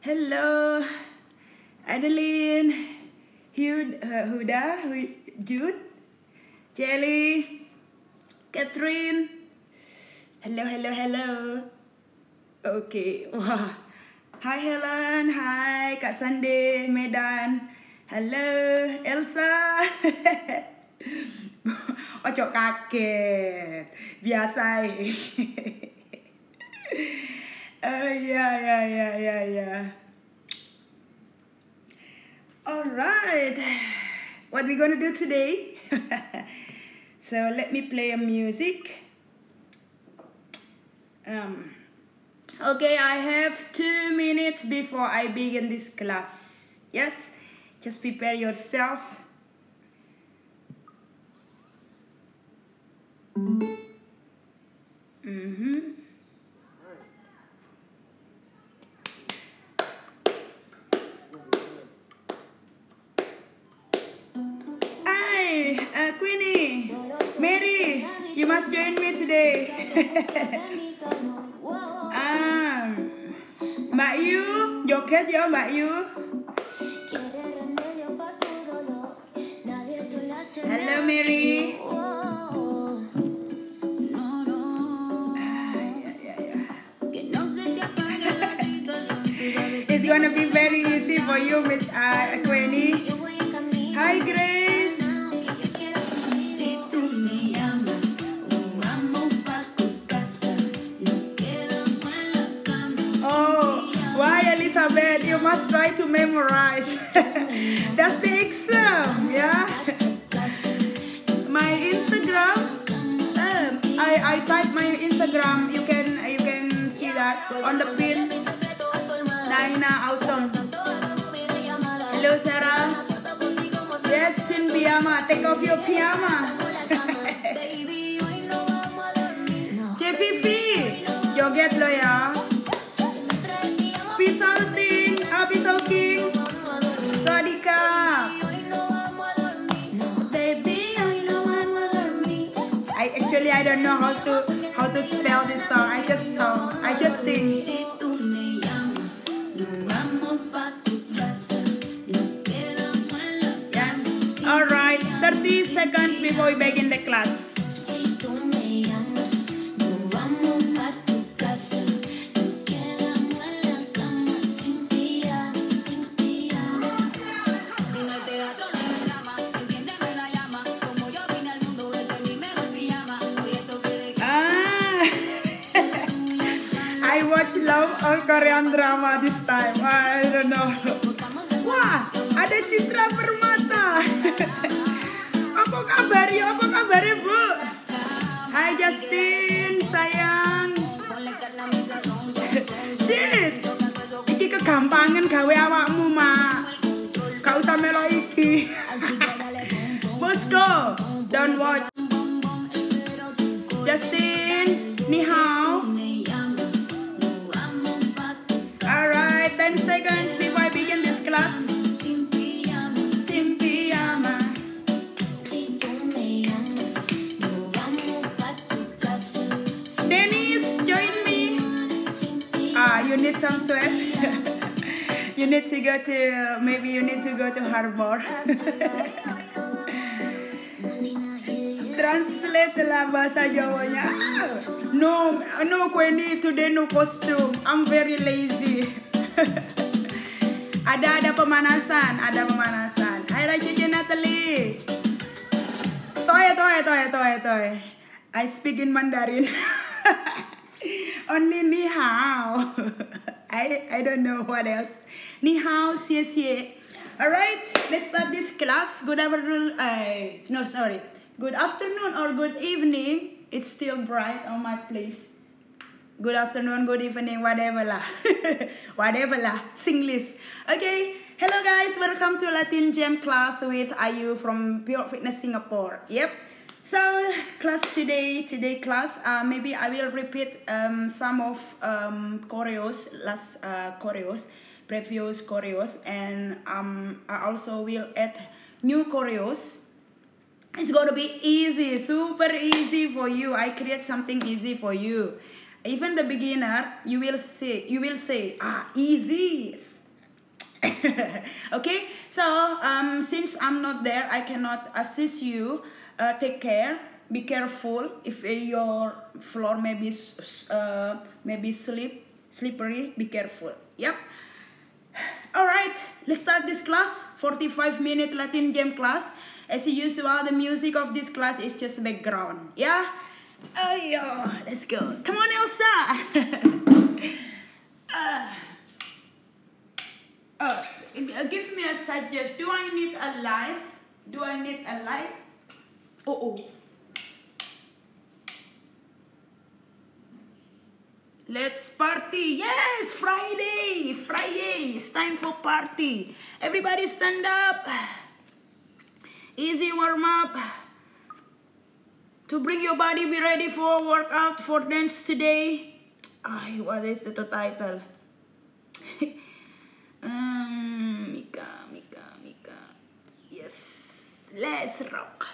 Hello, Adeline, Huda, Jude, Jelly, Catherine. Hello. Okay, wah. Hi Helen, hi Kak Sande, Medan. Hello, Elsa. Ojo kaget, biasa. Yeah. Alright, what we gonna do today? So let me play a music. Okay, I have 2 minutes before I begin this class. Yes, just prepare yourself. Hi, Queenie, Mary, you must join me today. Mbak Yu, joget ya Mbak Yu. Hello Mary. It's gonna be very easy for you, Miss Queenie. Hi Grace. Oh, why Elizabeth? You must try to memorize. That's the exam, yeah. My Instagram. I type my Instagram. You can see that on the pin. Naina Autumn. Hello Sarah. Yes, in pyjama. Take off your pyjama. Fifi, joget lo ya. Pisau ting, pisau king. Swadika. Baby, I don't know how to spell this song. I just sing. Yes. All right. 30 seconds before we begin the class. I watch love or Korean drama this time. I don't know. Wah, ada Citra Permata. Apa kabarnya Bu? Hai Justin, sayang. Cid, iki kegampangan gawe awakmu, Mak. Gak usah melo iki. Bosco, don't watch. Justin, ni hao. Alright, 10 seconds before I begin this class. Sin pijama. Dennis, join me. You need some sweat. You need to go to Harbor. Translate lah bahasa Jawanya. No, Queenie, today no costume. I'm very lazy. ada pemanasan. Hai Raja Natalie. Toy. I speak in Mandarin. Only ni hao. I don't know what else. Ni hao, xie. Alright, let's start this class. Good afternoon. Good afternoon or good evening. It's still bright on my place. Good afternoon, good evening, whatever lah. Singlish. Okay, hello guys, welcome to Latin Jam class with Ayu from Pure Fitness Singapore. Yep. So class today class, maybe I will repeat some of previous choreos, and I also will add new choreos. It's gonna be easy, super easy for you. I create something easy for you. Even the beginner, you will say, easy. Okay, so since I'm not there, I cannot assist you. Take care. Be careful if your floor maybe slippery. Be careful. Yep. All right, let's start this class. 45-minute Latin Jam class. As usual, the music of this class is just background. Yeah. Oh yeah. Let's go. Come on, Elsa. Give me a suggest. Do I need a light? Do I need a light? Oh. Let's party. Yes, Friday. Friday. It's time for party. Everybody stand up. Easy warm up. To bring your body, be ready for workout, for dance today. What is the title? Mika. Yes, let's rock.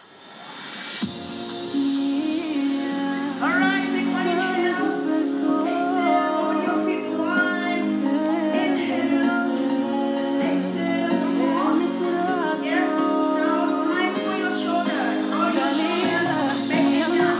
All right, take one inhale. Exhale, on your feet wide. Inhale. Exhale, one more. Yes, now time for your shoulder. Roll your shoulder back and down.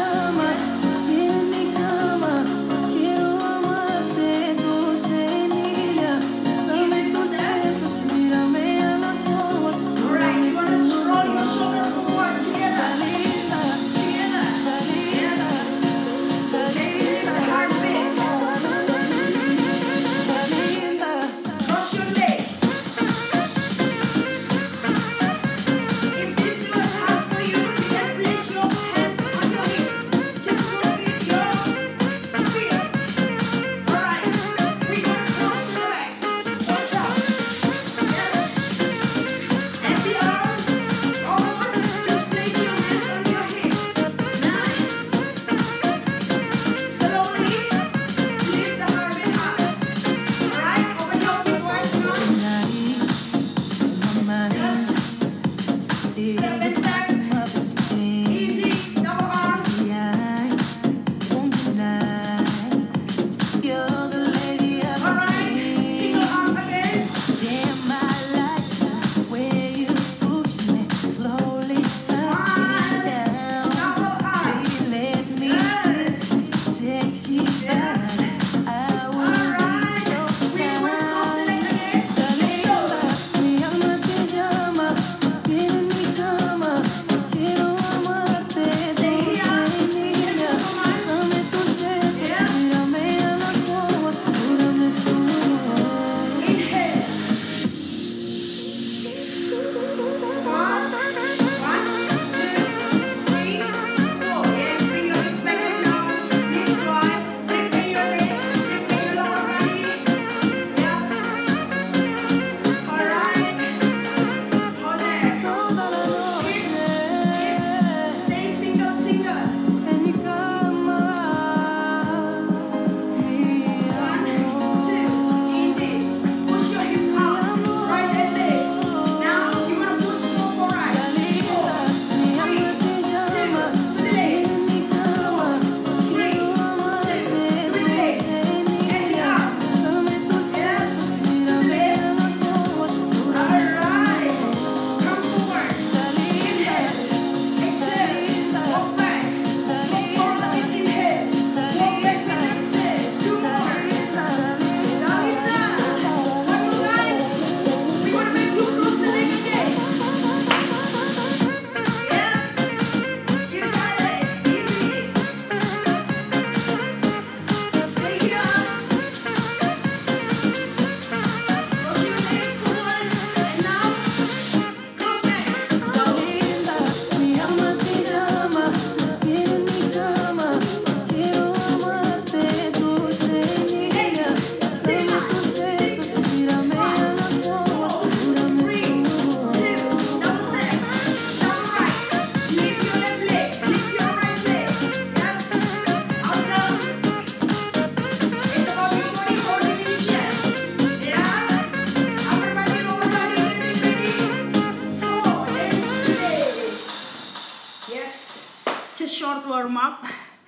warm up.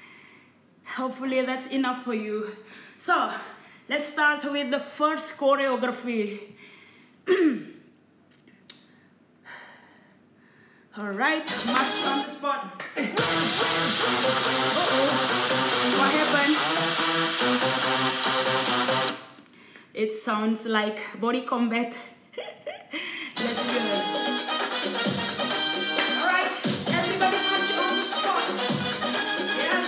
Hopefully that's enough for you. So let's start with the first choreography. All right, march on the spot. What happened? It sounds like body combat. Let's go. All right, everybody march on the spot. Yes.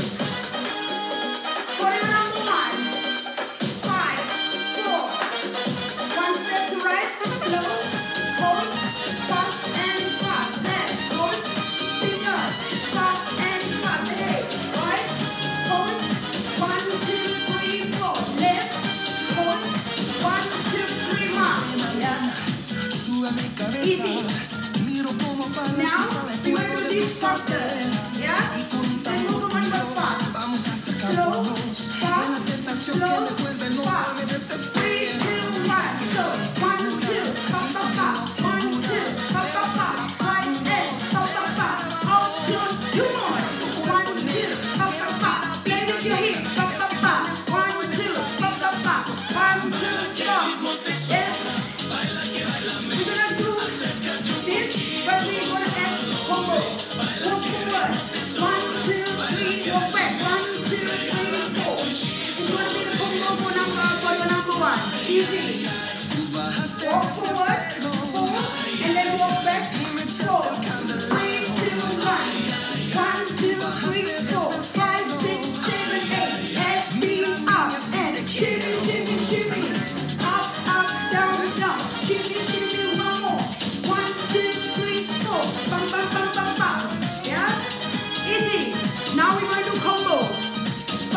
Warrior number 1. 5, 4. One step to right, slow, hold, fast and fast. Left, hold, single, fast and fast. Hey, right, hold, 1, 2, 3, 4. Left, hold, 1, 2, 3, march. Yes. Easy. Now, we will do this faster. Yes? Same movement but fast. Slow, fast, slow, fast. 3, 2, 1, go. 1, 2, pa, pa, pa. 1, 2, pa, pa, pa. Right and pa, pa, pa. Out close, 2 more. 1, 2, pa, pa, pa. Play with your hip, pa, pa, pa. 1, 2, pa, pa, pa. 1, 2, stop. Yes. We're gonna do this, but we're gonna add combo. Walk forward. 1, 2, 3, walk back. 1, 2, 3, 4. It's gonna be the combo for your number 1. Easy. Walk forward, 4, and then walk back. 4, 3, 2, 1. 1, 2, 3, 4, 5, 6, 7, 8. And be up and shimmy, shimmy, shimmy. Up, up, down, down. Shimmy, shimmy, one more. 1, 2, 3, 4. Bum, bum, bum, bum, bum. Yes? Easy. Now we're going to do combo. 5, 4,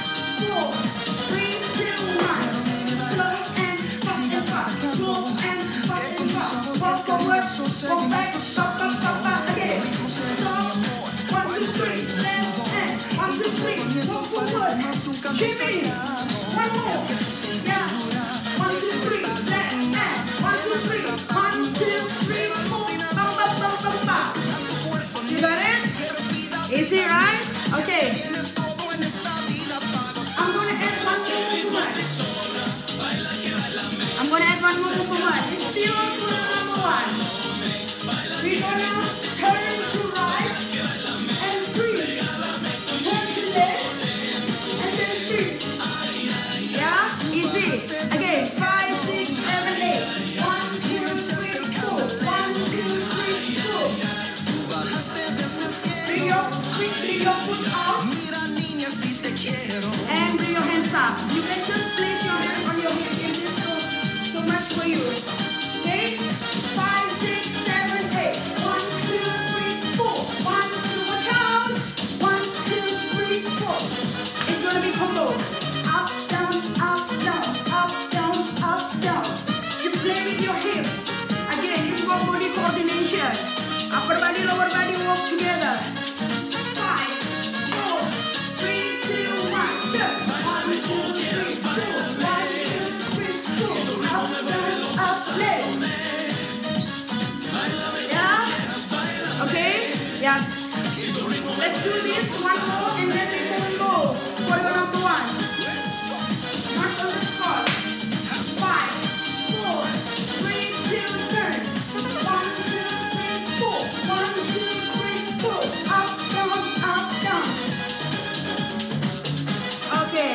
3, 2, 1. Slow and fast. Slow and fast. Walk forward, walk back, up, up, up, up. Again. Stop. 1, 2, 3. Left and 1, 2, 3. Walk forward. Shimmy. One more. Yes. 1, 2, 3. Left and 1, 2, 3. 1, 2, 3, 4. Bum, bum, bum, bum, bum. You got it? Easy, right? Okay. I'm gonna add one more movement. It's still on to number 1. We're gonna turn to right and freeze. Turn to left and then freeze. Yeah? Easy. Again. 5, 6, 7, 8. 1, 2, 3, 4. 1, 2, 3, 4. Bring your foot out. And bring your hands up. You can just place your hands on your hip. It is so much for you. Okay? 5, 6, 7, 8. 1, 2, 3, 4. 1, 2, watch out. 1, 2, 3, 4. It's gonna be combo. Up, down, up, down, up, down, up, down. You play with your hip. Again, it's for body coordination. Upper body, lower body walk together. 5, 4, 3, 2, 1, go. 1, 2, 3, 4. 1, 2, 3, 4. Up, down, up, left. Yeah? Okay? Yes. Let's do this one more and then we can go for your number 1. March on the spot. 5, 4, 3, 2, turn. 1, 2, 3, 4. 1, 2, 3, 4. Up, down, up, down. Okay.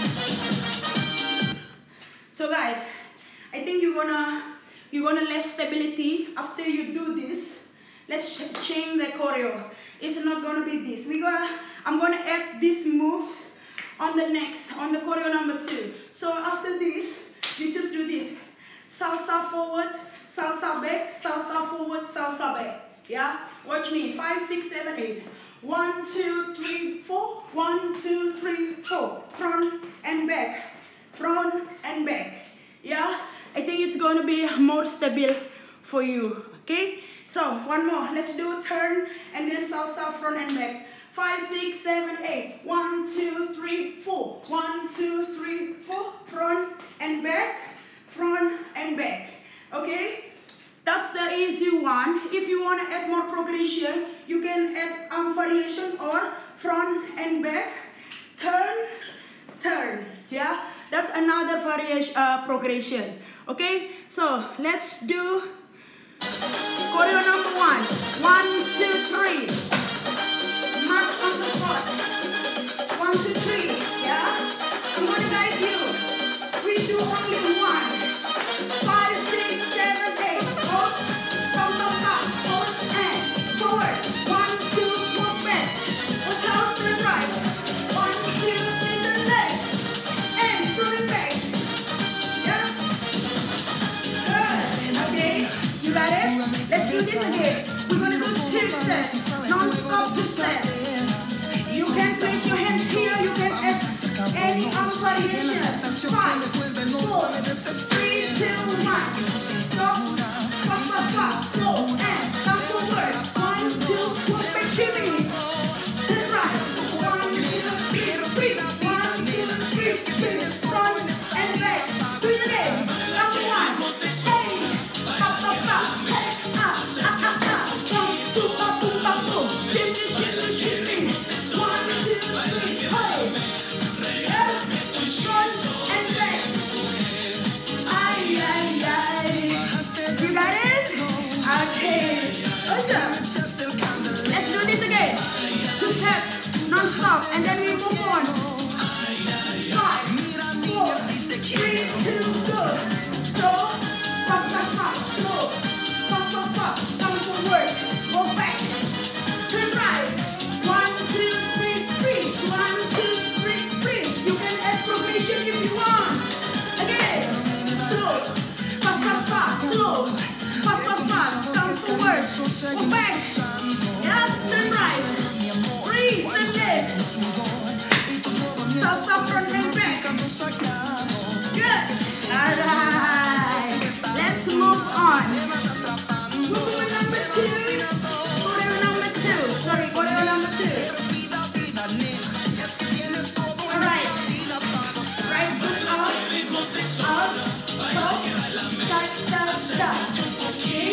So guys, I think you're gonna less stability after you do this. Let's change the choreo. It's not gonna be this. I'm gonna add this move on the choreo number 2. So after this, you just do this. Salsa forward, salsa back, salsa forward, salsa back. Yeah? Watch me. 5, 6, 7, 8. 1, 2, 3, 4. 1, 2, 3, 4. Front and back. Front and back. Yeah? I think it's going to be more stable for you. Okay? So, one more. Let's do turn and then salsa front and back. 5, 6, 7, 8. 1, 2, 3, 4. 1, 2, 3, 4. Front and back. Front and back. Okay? That's the easy one. If you want to add more progression, you can add variation or front and back. Turn turn. Yeah, that's another variation, progression. Okay, so let's do choreo number 1. 1, 2, 3. March on the spot. 1, 2, 3. Yeah, I'm gonna guide you. We do only 1. 5, 6, 7, 8. Hold, come back, hold, and forward. 1, 2, walk back. Watch out to the right. 1, 2, to the left, and through the back. Yes. Good. Okay. You got it? Let's do this again. We're gonna do 2 sets, non-stop 2 sets. You can place your hands here. You can add any arm variation. 5, 4, 3, 2, 1. Stop. Fast, fast, fast. Slow and come forward. 1, 2, walk back, shimmy. Turn right. 1, 2, 3, freeze. 1, 2, 3, freeze. Front and back. Do it again. Number 1. Hey, up, up, up. Hey, up, up, up, up. Boom, boom, boom, boom, boom. Shimmy, shimmy, shimmy. 1, 2, 3, hey. Yes, front and back. Ay, ay, ay. You got it? Okay. Awesome. Let's do this again. 2 sets, non-stop, and then we move on. 5, 4, 3, 2, go. So, fast, fast, fast, slow. Fast, fast, fast. Come forward. Go back. Turn right. 1, 2, 3, freeze. 1, 2, 3, freeze. You can add progression if you want. Again. Slow. Fast, fast, fast. Slow. Fast, fast, fast. Come forward. Go back. Yes, turn right. Freeze and left. Salsa front and back. Good. Alright. Let's move on. Choreo number 2. Choreo number 2. Sorry, choreo number 2. Alright. Right foot out. Out. Cross. Cha, cha, cha. Okay.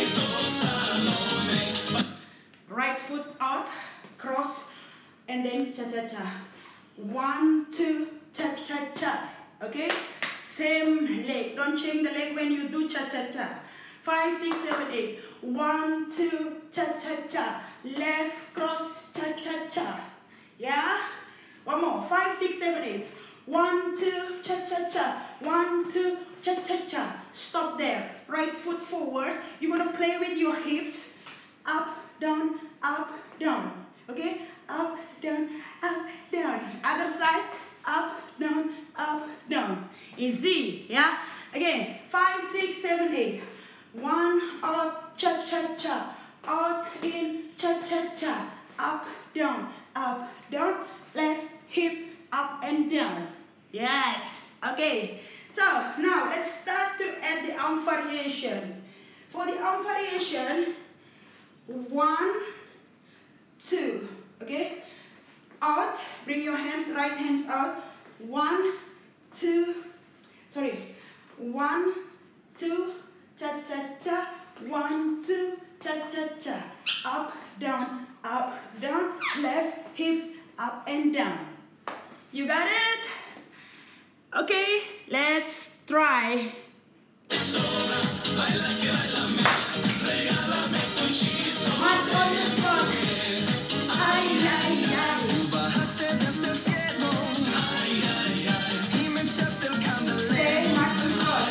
Right foot out. Cross. And then cha, cha, cha. 1, 2, cha, cha, cha. Okay? Same leg. Don't change the leg when you do cha, cha, cha. 5, 6, 7, 8. 1, 2, cha, cha, cha. Left, cross, cha, cha, cha. Yeah? One more. 5, 6, 7, 8. 1, 2, cha, cha, cha. 1, 2, cha, cha, cha. Stop there. Right foot forward. You're going to play with your hips. Up, down, up, down. Okay? Up, down, up, down. Other side. Up, down, up, down. Easy. Yeah? Again. 5, 6, 7, 8. 1, out, cha, cha, cha. Out, in, cha, cha, cha. Up, down, left hip, up and down. Yes. Okay. So, now let's start to add the arm variation. For the arm variation, 1, 2. Okay? Out. Bring your hands, right hands out. 1, 2. Sorry. 1, 2. Cha, cha, cha. 1, 2. Cha, cha, cha. Up, down, left, hips, up and down. You got it? Okay, let's try. March on the spot. Ay, ay, ay. Say march on the spot.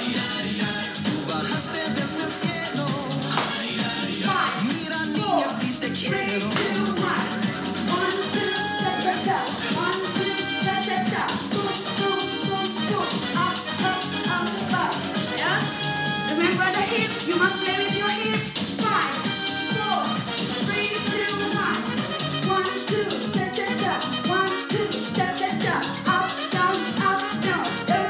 5, 4, 3, 2, 1. 1, 2, cha, cha, cha. 1, 2, cha, cha, cha. Boom, boom, boom, boom. Up, up, up, up. Yes? Remember the hip. You must play with your hip. 5, 4, 3, 2, 1. 1, 2, cha, cha, cha. 1, 2, cha, cha, cha. Up, down, yes?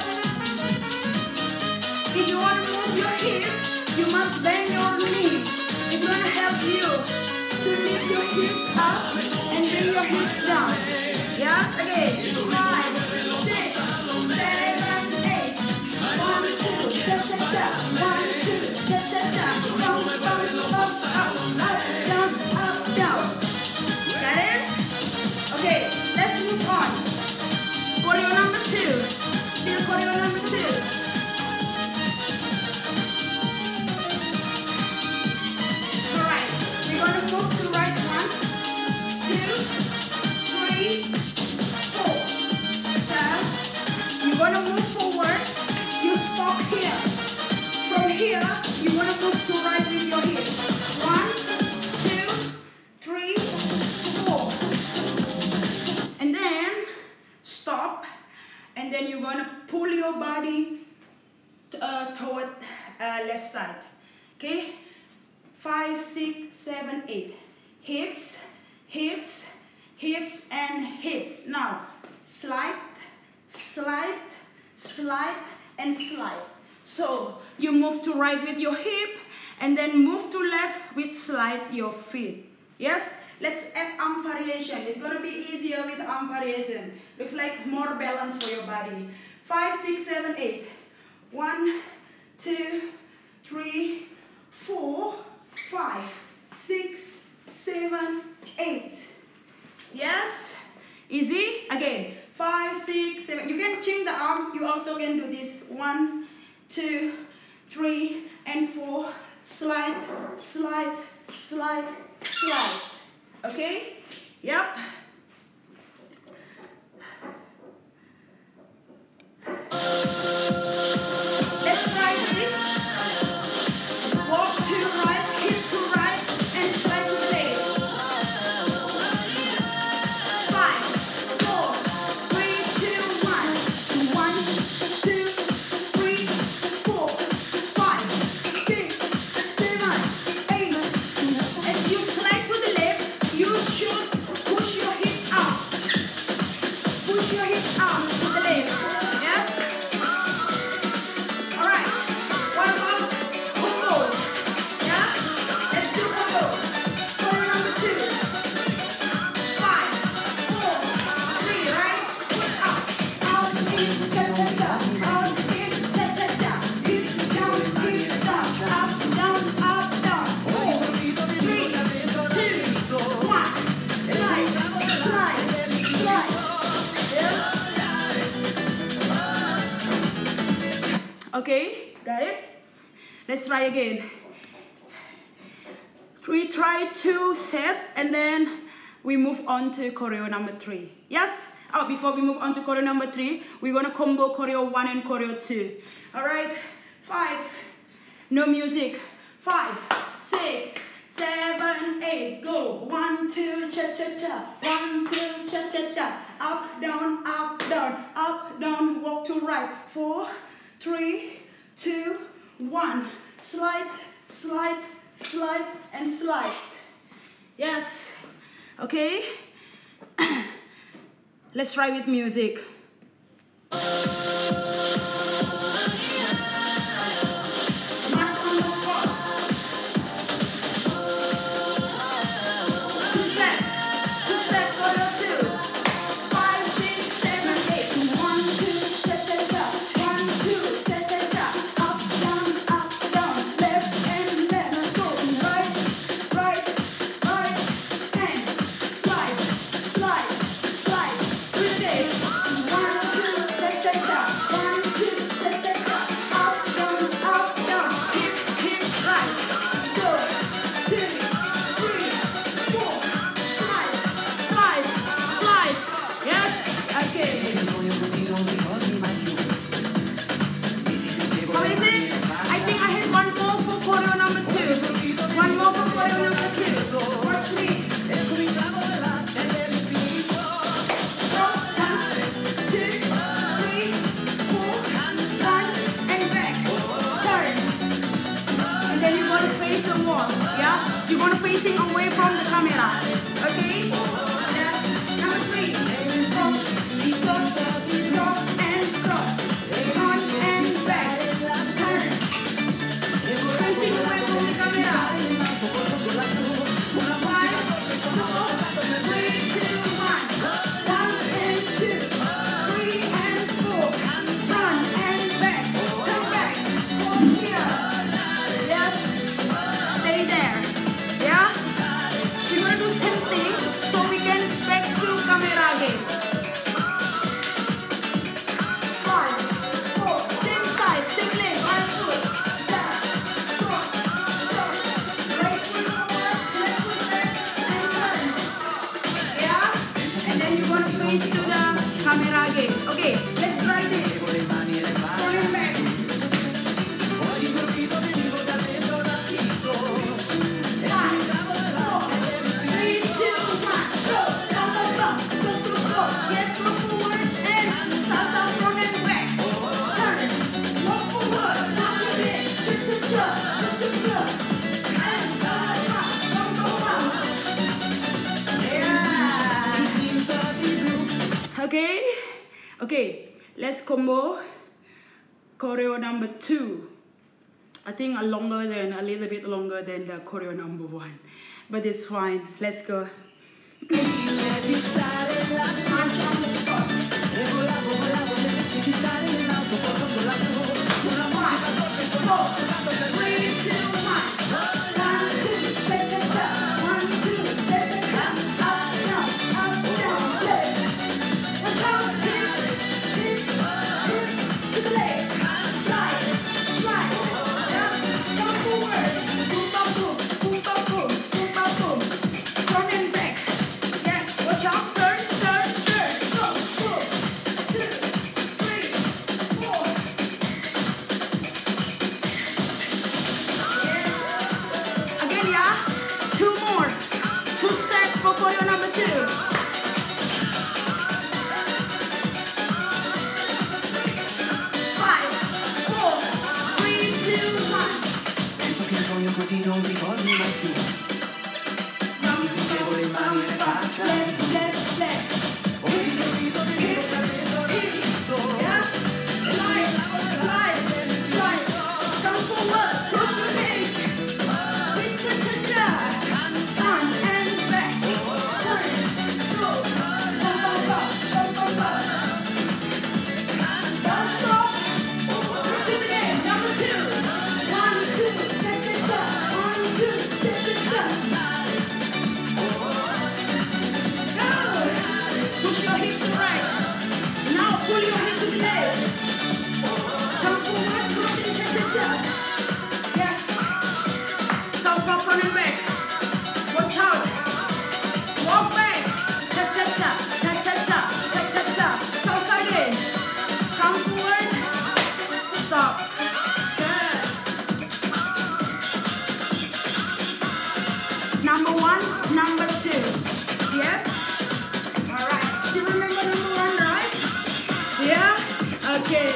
If you want to move your hips, you must bend your knee. It's going to help you to lift your hips up and bring your hips down. Yes, again. 5, 6, 7, 8. 1, 2, cha, cha, cha. 1, 2, cha, cha, cha. Down, down, up, down. Got it? Okay, let's move on. Choreo number 2. pull your body toward left side. Okay? 5, 6, 7, 8. Hips, hips, hips, and hips. Now, slide, slide, slide, and slide. So, you move to right with your hip, and then move to left with slide your feet. Yes? Let's add arm variation. It's going to be easier with arm variation. Looks like more balance for your body. 5, 6, 7, 8. 1, 2, 3, 4, 5, 6, 7, 8. Yes? Easy? Again. 5, 6, 7. You can change the arm. You also can do this. 1, 2, 3, and 4. Slide, slide, slide, slide. Okay? Yep. Let's try this. Walk to right, hip to right, and slide to the left. 5, 4, 3, 2, 1. 1, 2, 3, 4, 5, 6, 7, 8. As you slide to the left, you should push your hips up. Push your hips up to the left. Yes? Alright. What about combo? Yeah? Let's do combo. Combo number 2. 5, 4, 3, right? Foot up. Out, in, cha-cha-cha. Out, in, cha-cha-cha. Hips down, up, down, up, down. 4, 3, 2, 1. Slide, slide, slide. Yes. Okay, got it? Let's try again. We try 2 sets and then we move on to choreo number 3. Yes? Oh, before we move on to choreo number 3, we're gonna combo choreo 1 and choreo 2. Alright, 5, no music. 5, 6, 7, 8, go. 1, 2, cha-cha-cha. 1, 2, cha-cha-cha. Up, down, walk to right. 4, 3, 2, 1. Slide, slide, slide, and slide. Yes. Okay. Let's try with music. March on the spot. 2 set choreo 2. 5, 6, 7, 8. 1, 2, cha-cha-cha. 1, 2, cha-cha-cha. Up, down, left and left. Go right, right, right, and slide, slide, slide. Through the day. 1, 2, cha-cha-cha. 1, 2, cha-cha-cha. Up, down, hip, right. Go. 2, 3, 4. Slide, slide, slide. Yes, okay. How is it? I think I have one more for choreo number 2. One more for choreo number 2. Watch me. Cross, 1, 2, 3, 4, front and back. Turn. And then you're gonna face the wall. Yeah? You're gonna facing away from the camera. Okay? Yes. Number 3. Cross, cross, cross, and cross. Front and back. Turn. Facing away from the camera. 5, 4, 3, 2, 1. 1 and 2. 3 and 4. Front and back. Turn back. Hold here. Yes. Stay there. Yeah? We're gonna do same thing so we can back to camera again. 5, 4, same side, same leg, right foot. Back, cross, cross. Right foot forward, left foot back, and turn. Yeah? And then you're gonna face to the camera again. Okay, let's try this. Front and back. 5, 4, 3, 2, 1. Go. Cross, cross, cross. Yes, cross forward and salsa front and back. Okay? Okay, let's combo choreo number 2. I think a little bit longer than the choreo number 1. But it's fine. Let's go. Così non ricordi mai più. Non mi fingevo le mani e le faccia. Ho ritornito Yes, slide, come forward, push the leg, cha-cha-cha, front and back, turn, go, bum. Don't stop, repeat again, number 2, 1, 2, cha-cha-cha, 1, 2, cha-cha-cha, go, push your hips to right, now pull your hips to the left, come forward, pushing, cha-cha-cha, yes, salsa front and back, watch out, walk back, cha-cha-cha, cha-cha-cha, cha-cha-cha, salsa again, come forward, stop, good, number 1, number 2, yes, alright, still remember number 1, right? Yeah, okay.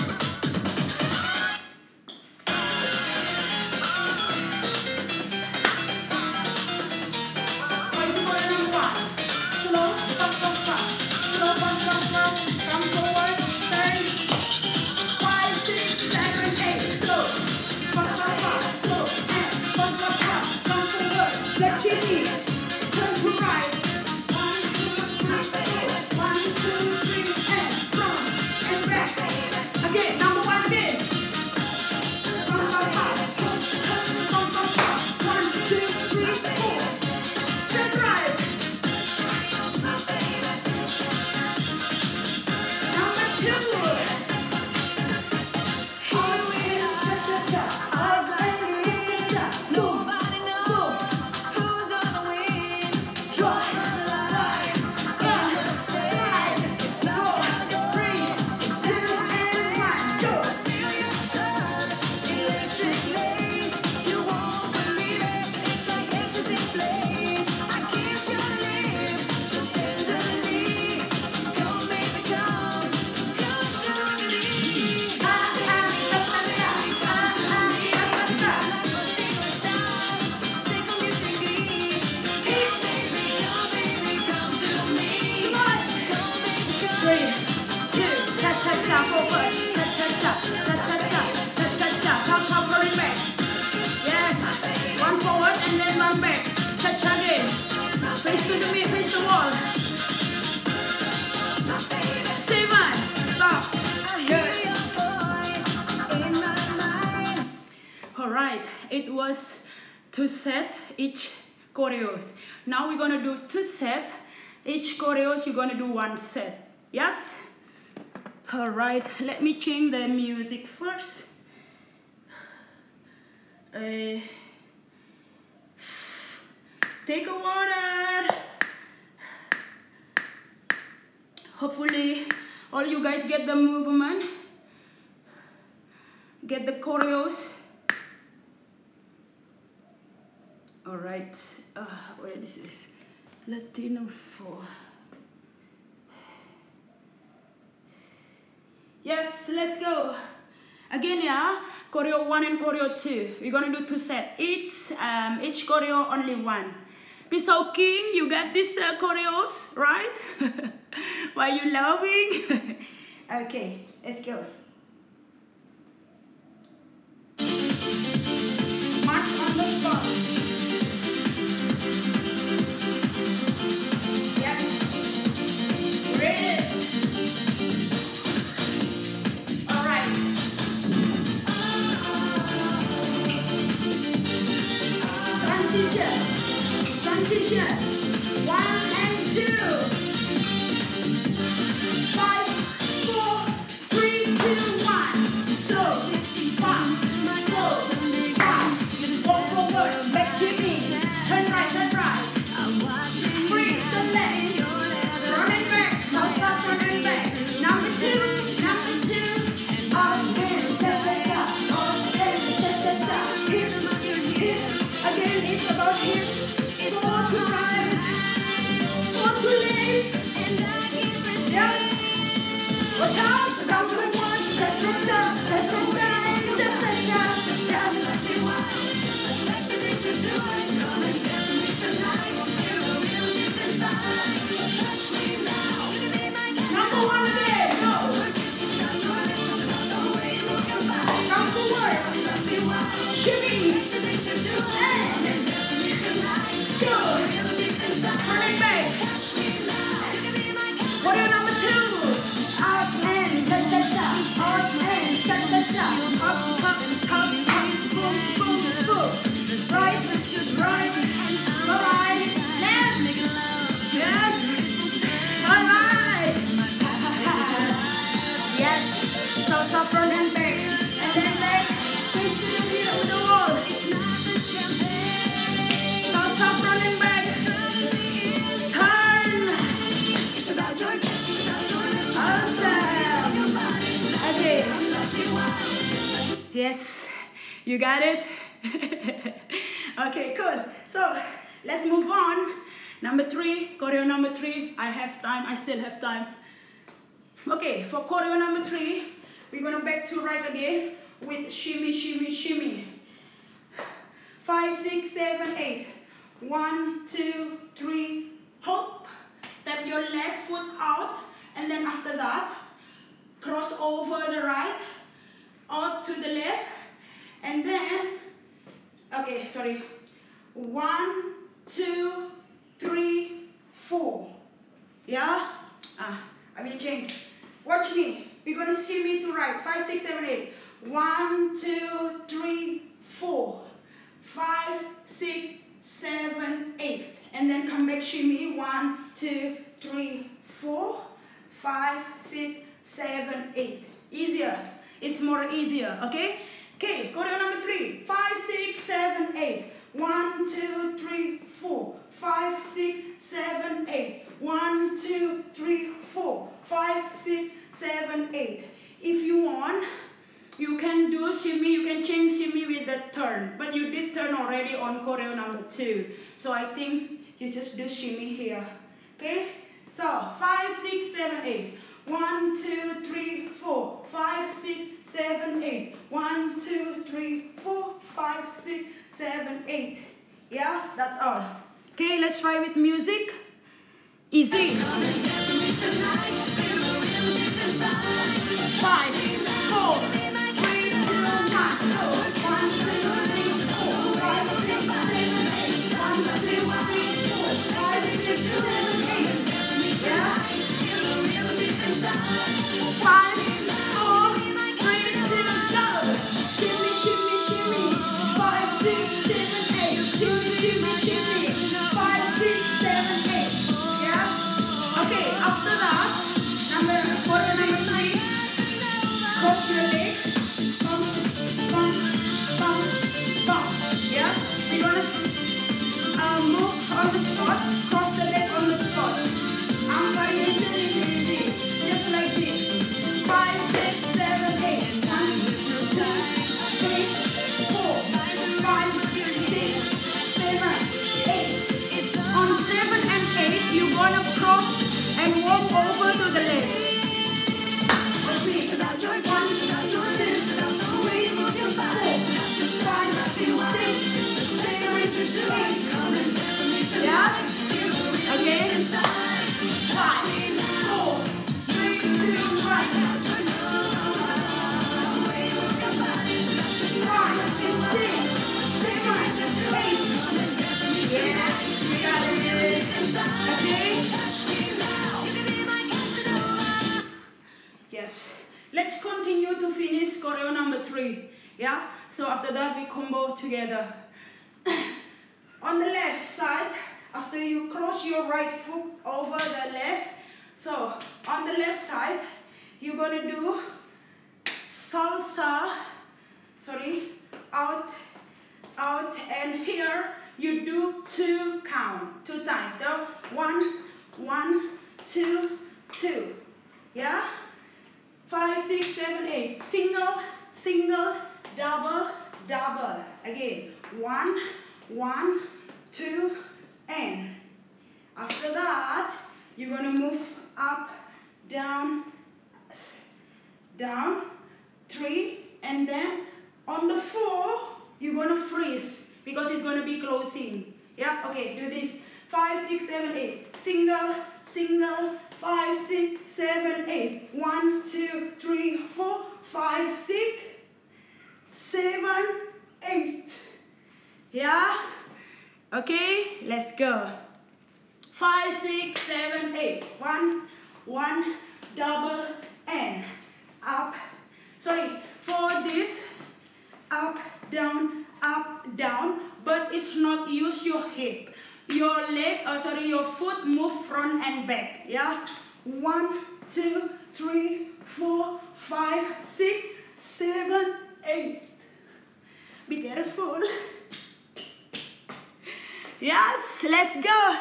Where's the choreo number 1? Slow, fast. Slow, fast. Come forward, turn. 5, 6, 7, 8. Slow, fast. Slow, and fast. Come forward, let's hit it. Turn to right. 1, 2, 3, 4. 1, 2, 3, and front and back. Again, number 1 again. Come, 1, 2, 3, 4. Turn right. Number 2. All in, cha-cha-cha. All in, cha-cha-cha. Boom, boom. who's gonna win. Drive, slide. It's 4, 3, 2, and 1. Go. Feel your touch, electric lace. You won't believe it, it's like ecstasy blaze. I kiss your lips so tenderly. Come, baby, come to me. Secret stars, secret music beats. Come, baby, come to me. Slide. Come, baby, come. 3, 2, cha-cha-cha, forward, cha-cha-cha, cha-cha-cha, cha-cha-cha, salsa rolling back. Yes, 1 forward and then 1 back. Cha-cha again. Face to the mirror, face the wall. 7, stop. Good. In my mind. Alright, it was 2 sets each choreos. Now we're gonna do 2 sets each choreos. You're gonna do 1 set. Yes? Alright, let me change the music first. Take a water. Hopefully all you guys get the movement, get the choreos. Alright, where this is Latino 4. Yes, let's go. Again, yeah, choreo 1 and choreo 2. We're gonna do 2 sets. Each choreo only 1. Pisau King, you got these choreos, right? Why are you laughing? Okay, let's go. March on the spot. Yes. Ready. All right. Transition. Transition. 1 and 2. 5, 4, 3, 2, 1. Slow, fast, slow, fast. Walk forward, back shimmy. Turn right, freeze the leg. Front and back, salsa front and back. Number 2, up and cha-cha-cha, up and cha-cha-cha. Hips, hips, again it's about hips. 4 to right, 4 to left. Yes. Watch out, down to 1, cha-cha-cha, cha-cha-cha, cha-cha-cha. Yes. Number 1 again, go. Come forward. Shimmy. And go. Turning back. Warrior number 2. Up and cha-cha-cha. Up and cha-cha-cha. Up, up, up, up. Boom, boom, boom. Right, right, alright. Left. Yes. Alright. Yes. Salsa front and back. And then back. Face to the middle of the wall. Salsa front and back. Turn. Awesome. Okay. Yes. You got it? Okay, cool. So let's move on. Number 3, choreo number 3. I have time, I still have time. Okay, for choreo number 3, we're gonna back to right again with shimmy, shimmy, shimmy. 5, 6, 7, 8. 1, 2, 3, hop. Tap your left foot out, and then after that, cross over the right, out to the left, and then, okay, sorry. 1, 2, 3, 4. Yeah? I will change. Watch me. We're gonna shimmy to right. 5, 6, 7, 8. 1, 2, 3, 4. 5, 6, 7, 8. And then come back shimmy. 1, 2, 3, 4. 5, 6, 7, 8. Easier. It's more easier. Okay? Okay, choreo number 3. 5, 6, 7, 8. 1, 2, 3, 4. 5, 6, 7, 8. 1, 2, 3, 4. 5, 6, 7, 8. If you want, you can do shimmy, you can change shimmy with the turn. But you did turn already on choreo number 2. So I think you just do shimmy here. Okay? So 5, 6, 7, 8. 1, 2, 3, 4. 5, 6, 7, 8. 1, 2, 3, 4. 5, 6, 7, 8. Yeah, that's all. Okay, let's try with music. Easy. 5, 4, 3, 2, 1. 1, 2, 3, 4. 5, 6, 7, 8. 1, 2, 3, 4. 5, 6, 7, 8. Yeah. 5, 4, 3, 2, go. Shimmy, shimmy, shimmy. 5, 6, 7, 8. Shimmy, shimmy, shimmy. 5, 6, 7, 8. Yes. Okay. After that, choreo number 3. Cross your leg. Bump, bump, bump, bump. Yes. You're gonna move on the spot. Cross the leg on the spot. Arm variation is easy. Just like this. 5, 6, 7, 8. 1, 2, 3, 4, 5, 6, 7, 8. On 7 and 8, you're gonna cross and walk over to the left. 1, 2, 3, 4, 5, 6, 7, 8. Yes. let's continue to finish choreo number 3. Yeah, so after that we combo together. On the left side, after you cross your right foot over the left, so on the left side you're gonna do salsa, out, and here you do 2 count, 2 times. So 1, 1, 2, 2. Yeah, 5, 6, 7, 8. Single, single, double, double. Again, 1, 1, 2, and after that you're gonna move up, down, down, 3, and then on the 4 you're gonna freeze because it's gonna be closing. Yeah, okay, do this. 5, 6, 7, 8. Single, single, 5, 6, 7, 8. 1, 2, 3, 4, 5, 6, 7, 8. Yeah? Okay, let's go. 5, 6, 7, 8. 1, 1, double, and up. Sorry, for this, up, down, but it's not use your hip. Your leg, your foot move front and back. Yeah? 1, 2, 3, 4, 5, 6, 7, 8. Be careful. Yes, let's go.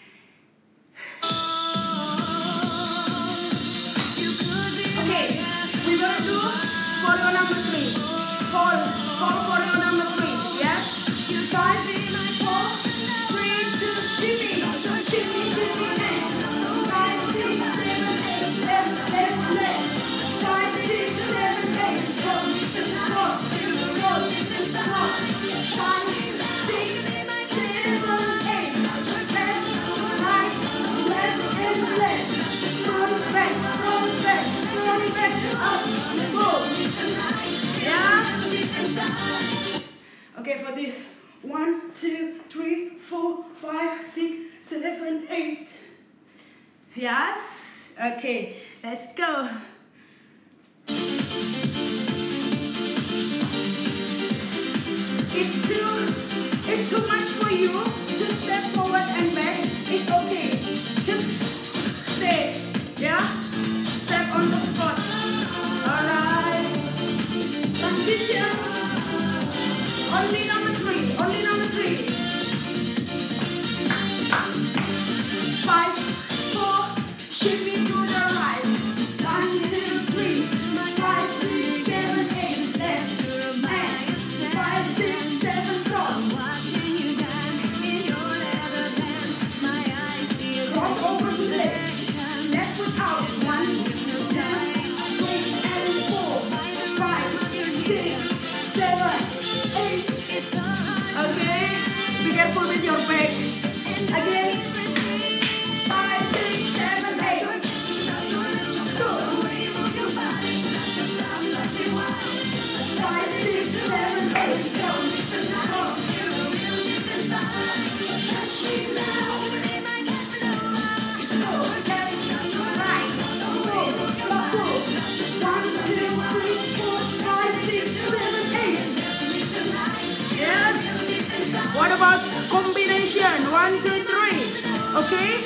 Okay, we're gonna do choreo number 3. Call choreo number 3. Yes? 5, 4, 3, 2, shimmy. Shimmy, shimmy, next. 5, 6, 7, 8. Left. 5, 6, 7, 8. Cross. 5, 6, 7, 8. Left, and left. Front, back, up, go. Yeah? Okay, for this. 1, 2, 3, 4, 5, 6, 7, 8. Yes? Okay, let's go. It's too much for you to step forward and back. It's okay. Just stay. Yeah? Step on the spot. Alright. Transition. Only number 3. Only number 3. 5, 4, shimmy to the right. 1, 2, 3. 5, 6, 7, 8. Left. And 5, 6, 7, cross. Cross over to the left. Left foot out. 1, 2, 3, and 4. 5, 6, 7, 8. Okay? Be careful with your back. Again. 5, 6, 7, 8. Good. 5, 6, 7, 8. Cross. What about combination? 1, 2, 3. Okay?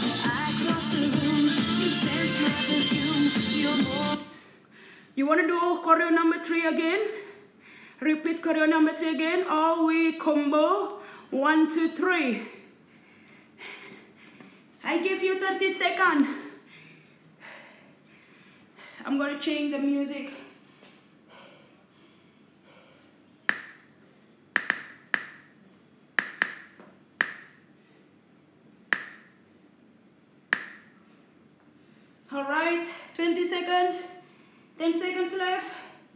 You want to do choreo number 3 again? Repeat choreo number 3 again, or we combo 1, 2, 3. I give you 30 seconds. I'm going to change the music. Alright, 20 seconds. 10 seconds left.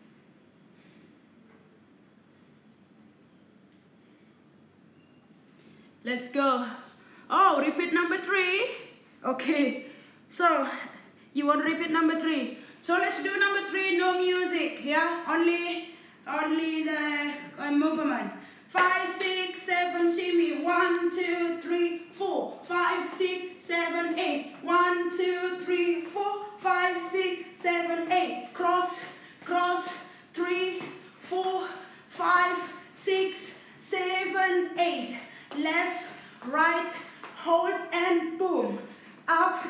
Let's go. Oh, repeat number 3. Okay. So, you want to repeat number 3. So let's do number 3, no music. Yeah, only the movement. 5, 6, 7, shimmy. 1, 2, 3, 4. 5, 6, 7, 8. 1, 2, 3, 4. 5, 6, 7, 8. Cross.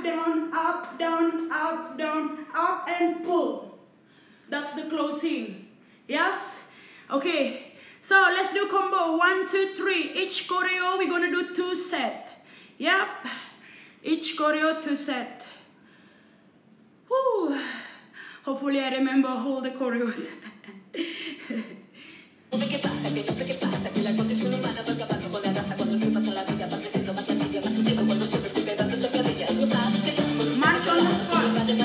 down, up, down, up, down, up, and pull. That's the closing. Yes? Okay. So let's do combo 1, 2, 3. Each choreo we're gonna do 2 sets. Yep. Each choreo 2 sets. Whew. Hopefully I remember all the choreos. March on the spot.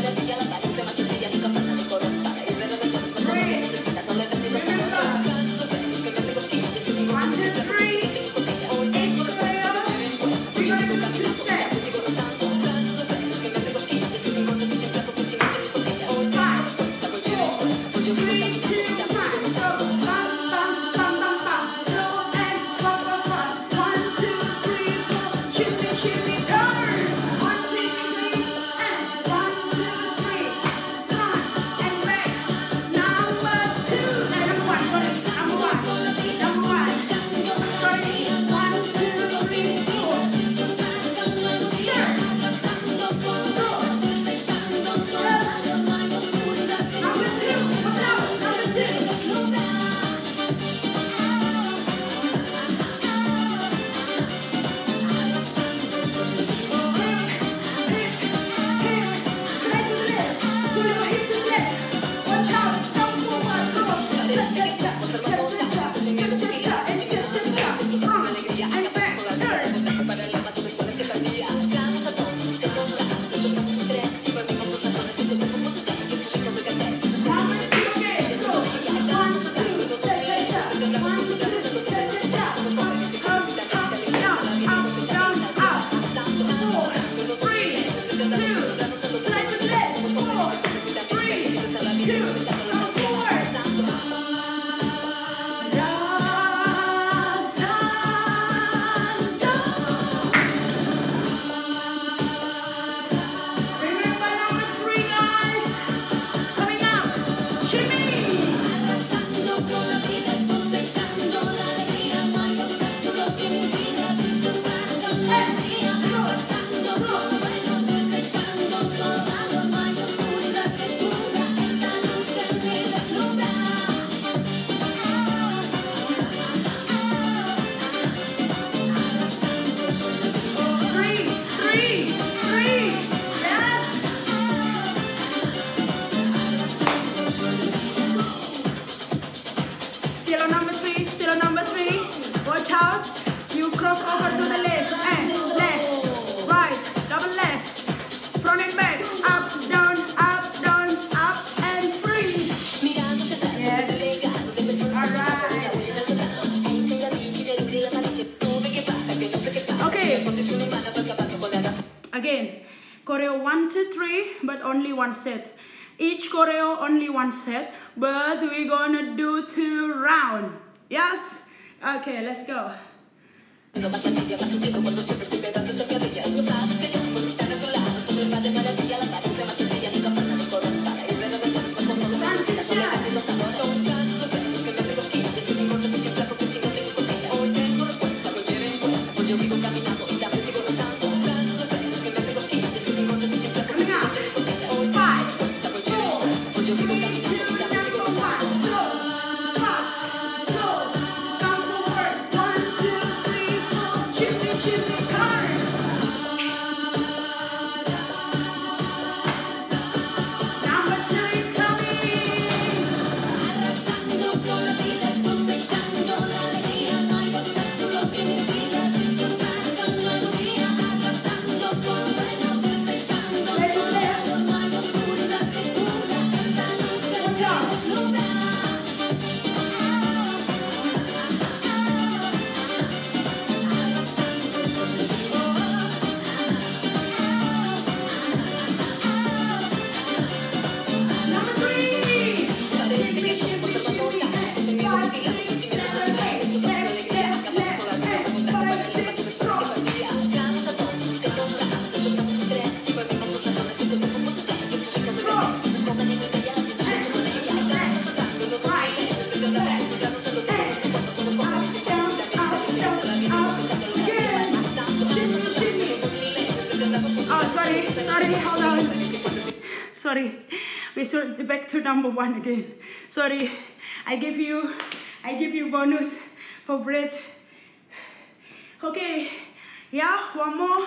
Choreo 1, 2, 3, but only 1 set. Each choreo only 1 set, but we're gonna do 2 rounds. Yes? Okay, let's go. Sorry, hold on. Sorry, we should back to number 1 again. Sorry, I give you bonus for breath. Okay, yeah, one more.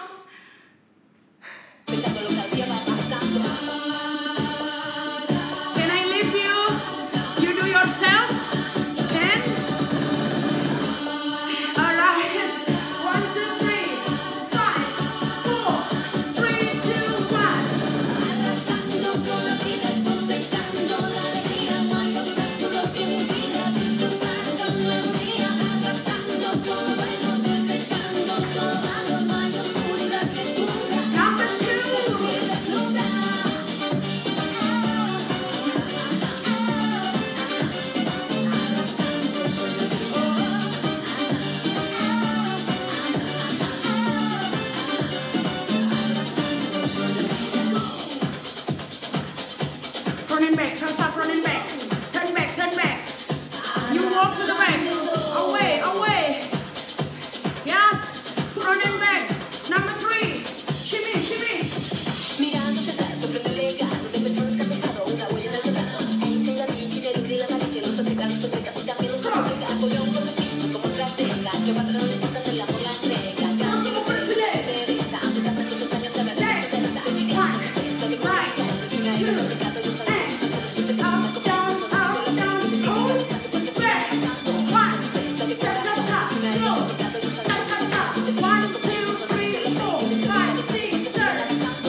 Can I leave you? You do yourself? Can? Alright. 1, 2, 3, 5, 4, 3, 2, 1. Arrasando con la vida, cosechando la alegría, no hay obstáculo que me impida disfrutar de un nuevo día. Arrasando con lo bueno, desechando todo lo malo, no hay oscuridad que cubra. Number 2. Front and back, salsa front and back. Turn back, turn back. You walk to the back. Away, away. Yes, front and back. Number 3. Shimmy, shimmy. Mirando hacia atrás, sorprende el legado de personas que han dejado una huella en el pasado. Einstein, Da Vinci, Neruda y la Mariche, los aztecas, los toltecas y también los aztecas. Napoleón, conocido como estratega, Cleopatra no le importa el amor, la entrega. Gandhi, Teresa, África hace muchos años se habla de la Teresa. Viviana, Teresa de corazón, es una hija de pecado, los talentos, sus acciones, sus técnicas, Up, down, up, down, hold, back. 1, Teresa de ta, ta, corazón, ta, es una hija slow. de pecado, los Ta, talentos, ta, sus ta. acciones, sus 1, técnicas, 2, 3, 4, 5, 6, 7.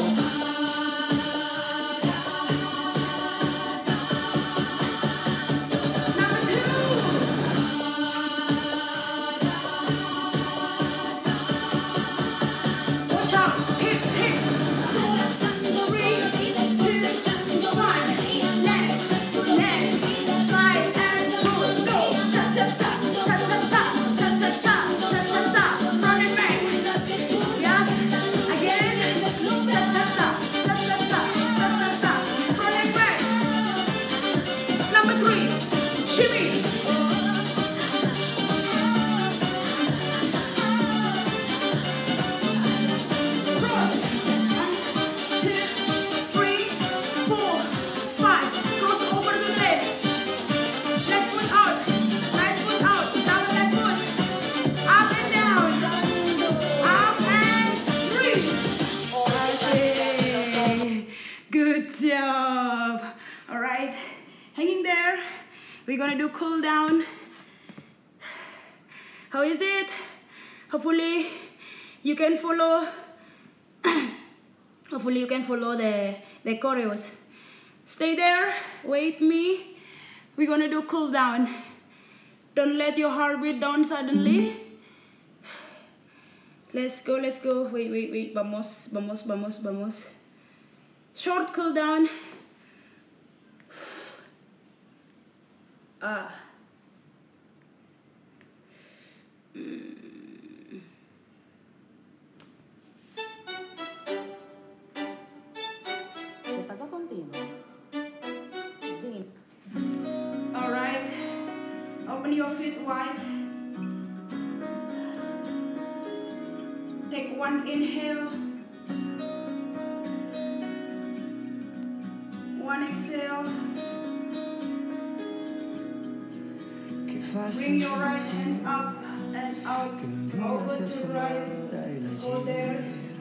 Number 2. Watch out. Hips, hips. 4, 3, 2, 1. Left, left, slide and pull. Go. Ta ta ta, ta ta ta, ta ta ta, ta ta ta. Front and back. Yes. Again. Ta ta ta, ta ta ta, ta ta ta. Front and back. Number 3. Shimmy. Cross. 1, 2, 3, 4, 5. Cross over to the left. Left foot out. Right foot out. Down left foot. Up and down. Up and freeze. Okay. Good job. All right. Hanging there. We're gonna do cool down. How is it? Hopefully you can follow. Hopefully you can follow the choreos. Stay there, wait me. We're gonna do cool down. Don't let your heart beat down suddenly. Let's go, let's go. Wait. Vamos. Short cool down. ¿Qué pasa contigo? Dime. All right. Open your feet wide. Take one inhale. One exhale. Bring your right hands up and out, over to right. Hold there.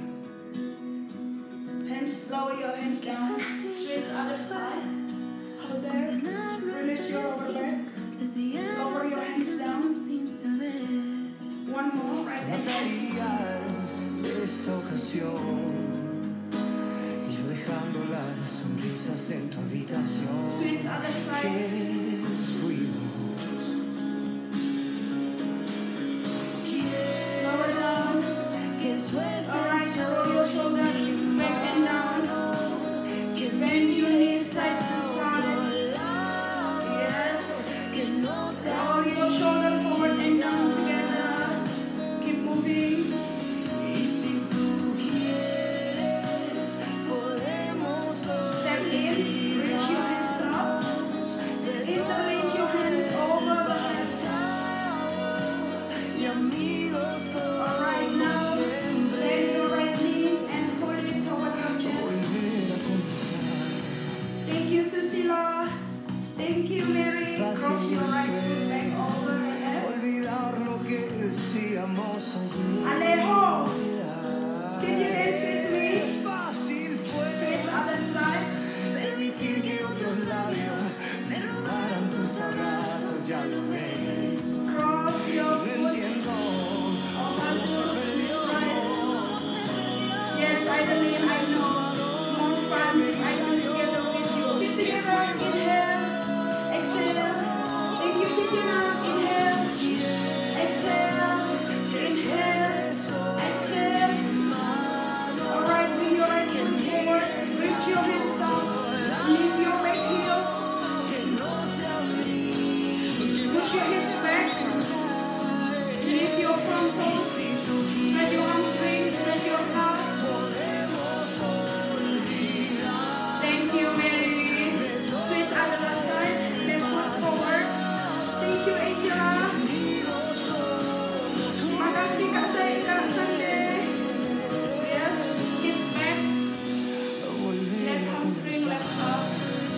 Hands, lower your hands down. Switch other side. Hold there. Release your upper back. Lower your hands down. One more, right and left. Esta ocasión, y yo dejando las sonrisas en tu habitación. Switch other side. Que fuimos. Lower down. Alright, roll your shoulder back and down. Bend your knees side to side. Yes. Roll your shoulder forward and down together. Keep moving. Step in, reach your hands up. Interlace your hands vivíamos ayer. Alejo, did you dance with me? Qué fácil fue Sit other side. permitir que otros labios me robaran tus abrazos, ya lo ves. Cross your No foot. entiendo cómo se perdió. Yes, I believe I know. More fun if I do together with you. Feet together, inhale, exhale. Thank you, Titina. Inhale, exhale, inhale, exhale. Alright, bring your right foot forward, reach your hips up, lift your leg heel, push your hips back, lift your front toes, spread your hamstrings, spread your calf. Thank you, Mary. Switch other side, left foot forward. Thank you, Angela. Makasih Kak Sunday. Yes, hips back, left hamstring, left up.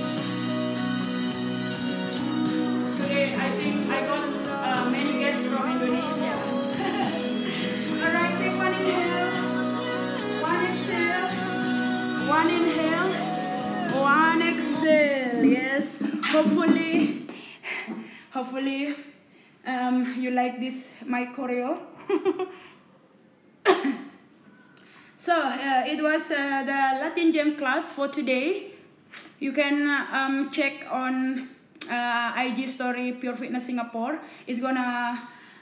Today, I think I got many guests from Indonesia. Alright, take one inhale, one exhale, one inhale, one exhale. Yes, hopefully you like this my choreo. So it was the Latin Jam class for today. You can check on IG story Pure Fitness Singapore. It's gonna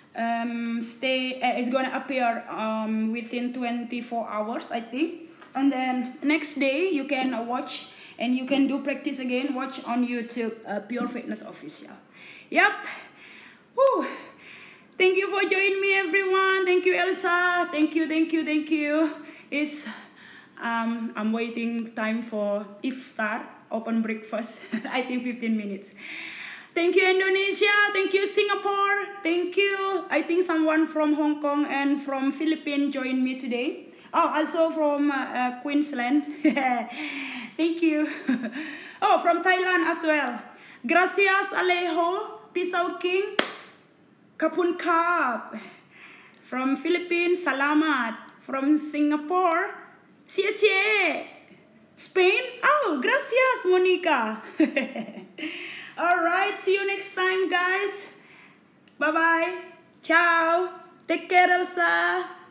it's gonna appear within 24 hours, I think. And then next day you can watch and you can do practice again. Watch on YouTube, Pure Fitness Official. Yep. Woo. Thank you for joining me, everyone. Thank you, Elsa. Thank you. It's I'm waiting time for iftar, open breakfast. I think 15 minutes. Thank you, Indonesia. Thank you, Singapore. Thank you. I think someone from Hong Kong and from Philippines joined me today. Oh, also from Queensland. Thank you. Oh, from Thailand as well. Gracias, Alejo, Pisau King, Kapun Kap. From Philippines, Salamat. From Singapore, Xie Xie. Spain, oh, gracias, Monica. Alright, see you next time, guys. Bye-bye. Ciao. Take care, Elsa.